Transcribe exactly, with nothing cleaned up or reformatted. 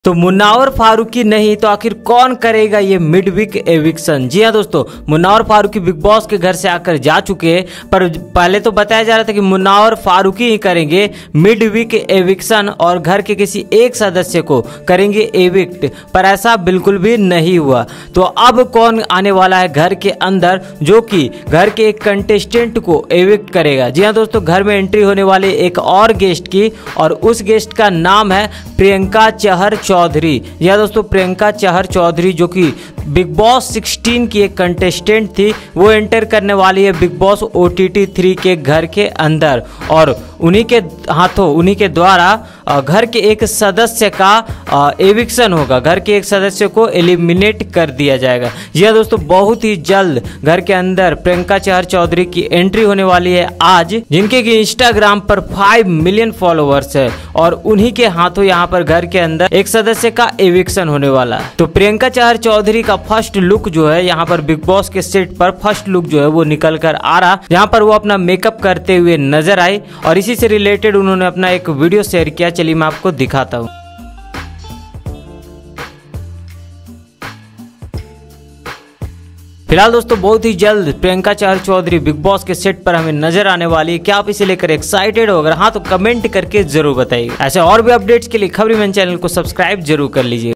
तो मुन्नावर फारूकी नहीं तो आखिर कौन करेगा ये मिड वीक एविक्शन। जी हाँ दोस्तों, मुन्नावर फारूकी बिग बॉस के घर से आकर जा चुके हैं, पर पहले तो बताया जा रहा था कि मुन्नावर फारूकी ही करेंगे मिड वीक एविक्शन और घर के किसी एक सदस्य को करेंगे एविक्ट, पर ऐसा बिल्कुल भी नहीं हुआ। तो अब कौन आने वाला है घर के अंदर जो कि घर के एक कंटेस्टेंट को एविक्ट करेगा। जी हाँ दोस्तों, घर में एंट्री होने वाले एक और गेस्ट की, और उस गेस्ट का नाम है प्रियंका चहर चौधरी। यह दोस्तों प्रियंका चहर चौधरी जो कि बिग बॉस सोलह की एक कंटेस्टेंट थी, वो एंटर करने वाली है Bigg Boss O T T three के घर के अंदर, और उन्हीं के हाथों उन्हीं के द्वारा घर के एक सदस्य का एविक्शन होगा। घर के एक सदस्य को एलिमिनेट कर दिया जाएगा। यह दोस्तों बहुत ही जल्द घर के अंदर प्रियंका चहर चौधरी की एंट्री होने वाली है आज, जिनके कि इंस्टाग्राम पर फाइव मिलियन फॉलोअर्स है, और उन्हीं के हाथों यहाँ पर घर के अंदर एक सदस्य का एविक्शन होने वाला है। तो प्रियंका चहर चौधरी का फर्स्ट लुक जो है यहाँ पर बिग बॉस के सेट पर फर्स्ट लुक जो है वो निकल कर आ रहा, जहाँ पर वो अपना मेकअप करते हुए नजर आई, और इसी से रिलेटेड उन्होंने अपना एक वीडियो शेयर किया। चलिए मैं आपको दिखाता हूँ। फिलहाल दोस्तों बहुत ही जल्द प्रियंका चहर चौधरी बिग बॉस के सेट पर हमें नजर आने वाली है। क्या आप इसे लेकर एक्साइटेड हो? अगर हाँ तो कमेंट करके जरूर बताइए। ऐसे और भी अपडेट्स के लिए खबरी मैन चैनल को सब्सक्राइब जरूर कर लीजिए।